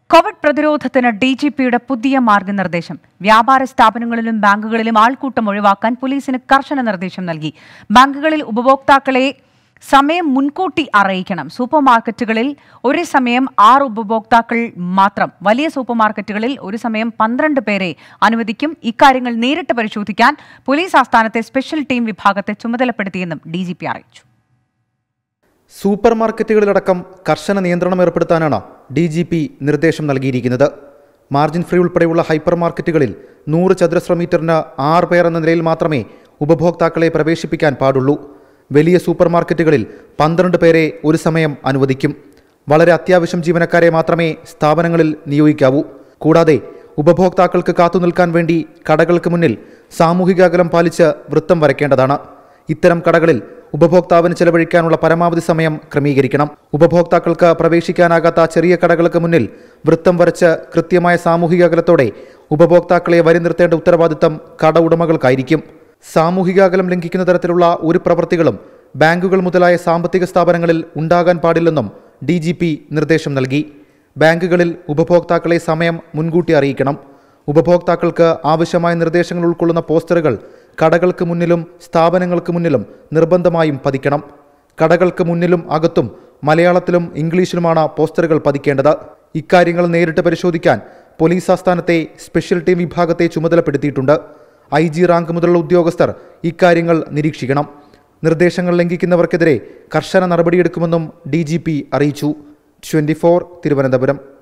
Covid പ്രതിരോധത്തിന് ഡിജിപിയുടെ പുതിയ മാർഗനിർദ്ദേശം. വ്യാപാര സ്ഥാപനങ്ങളിലും ബാങ്കുകളിലും ആൾക്കൂട്ടം ഒഴിവാക്കാൻ പോലീസിന് കർശന നിർദ്ദേശം നൽകി. ബാങ്കുകളിൽ ഉപഭോക്താക്കളെ സമയം മുൻകൂട്ടി അറിയിക്കണം. സൂപ്പർമാർക്കറ്റുകളിൽ ഒരു സമയം 6 ഉപഭോക്താക്കൾ മാത്രം. വലിയ സൂപ്പർമാർക്കറ്റുകളിൽ ഒരു സമയം 12 പേരെ അനുവദിക്കും. ഇക്കാര്യങ്ങൾ നേരിട്ട് പരിശോധിക്കാൻ പോലീസ് ആസ്ഥാനത്തെ സ്പെഷ്യൽ ടീം വിഭാഗത്തെ ചുമതലപ്പെടുത്തിയെന്നും ഡിജിപി അറിയിച്ചു. സൂപ്പർമാർക്കറ്റുകളിലടക്കം കർശന നിയന്ത്രണം ഏർപ്പെടുത്താനാണ് ഡിജിപി നിർദ്ദേശം നൽകിയിരിക്കുന്നത്. മാർജിൻ ഫ്രീ ഉൾപ്പെടെയുള്ള ഹൈപ്പർ മാർക്കറ്റുകളിൽ 100 ചതുരശ്ര മീറ്ററിന് 6 പേർ എന്ന നിലയിൽ മാത്രമേ ഉപഭോക്താക്കളെ പ്രവേശിപ്പിക്കാൻ പാടുള്ളൂ. വലിയ സൂപ്പർ മാർക്കറ്റുകളിൽ 12 പേരെ ഒരു സമയം അനുവദിക്കും. വളരെ അത്യാവശ്യം ജീവനക്കാരെ മാത്രമേ സ്ഥാപനങ്ങളിൽ നിയോഗിക്കാവൂ. കൂടാതെ ഉപഭോക്താക്കൾക്ക് കാത്തുനിൽക്കാൻ വേണ്ടി കടകൾക്ക് മുന്നിൽ സാമൂഹിക അകലം പാലിച്ച് വൃത്തം വരയ്ക്കേണ്ടതാണ്. ഇത്തരം കടകളിൽ ഉപഭോക്താവിന് ചെലവഴിക്കാനുള്ള പരമാവധി സമയം ക്രമീകരിക്കണം. ഉപഭോക്താക്കൾക്ക് പ്രവേശിക്കാനാകാത്ത ചെറിയ കടകൾക്ക് മുന്നിൽ വൃത്തം വരച്ച് കൃത്യമായ സാമൂഹിക അകലത്തോടെ ഉപഭോക്താക്കളെ വരി നിർത്തേണ്ട ഉത്തരവാദിത്തം കട ഉടമകൾക്കായിരിക്കും. സാമൂഹിക അകലം ലംഘിക്കുന്ന തരത്തിലുള്ള ഒരു പ്രവൃത്തികളും ബാങ്കുകൾ മുതലായ സാമ്പത്തിക സ്ഥാപനങ്ങളിൽ ഉണ്ടാകാൻ പാടില്ലെന്നും ഡിജിപി നിർദ്ദേശം നൽകി. ബാങ്കുകളിൽ ഉപഭോക്താക്കളെ സമയം മുൻകൂട്ടി അറിയിക്കണം. ഉപഭോക്താക്കൾക്ക് ആവശ്യമായ നിർദ്ദേശങ്ങൾ ഉൾക്കൊള്ളുന്ന പോസ്റ്ററുകൾ കടകൾക്ക് മുന്നിലും സ്ഥാപനങ്ങൾക്ക് മുന്നിലും നിർബന്ധമായും പതിക്കണം. കടകൾക്ക് മുന്നിലും അകത്തും മലയാളത്തിലും ഇംഗ്ലീഷിലുമാണ് പോസ്റ്ററുകൾ പതിക്കേണ്ടത്. ഇക്കാര്യങ്ങൾ നേരിട്ട് പരിശോധിക്കാൻ പോലീസ് ആസ്ഥാനത്തെ സ്പെഷ്യൽ ടീം വിഭാഗത്തെ ചുമതലപ്പെടുത്തിയിട്ടുണ്ട്. IG റാങ്ക് മുതലുള്ള ഉദ്യോഗസ്ഥർ ഇക്കാര്യങ്ങൾ നിരീക്ഷിക്കണം. നിർദ്ദേശങ്ങൾ ലംഘിക്കുന്നവർക്കെതിരെ കർശന നടപടിയെടുക്കുമെന്നും DGP അറിയിച്ചു. 24 തിരുവനന്തപുരം.